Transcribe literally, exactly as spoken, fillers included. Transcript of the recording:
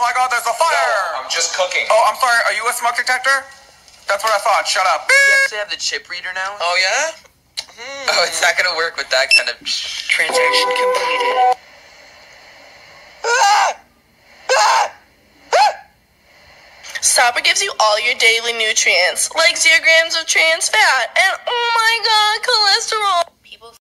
my god, there's a fire! No, I'm just cooking. Oh, I'm sorry, are you a smoke detector? That's what I thought, shut up. We actually have the chip reader now. Oh, yeah? Hmm. Oh, it's not gonna work with that kind of... Transaction completed. Ah! Ah! Ah! Sapa gives you all your daily nutrients, like zero grams of trans fat and, oh my god, cholesterol.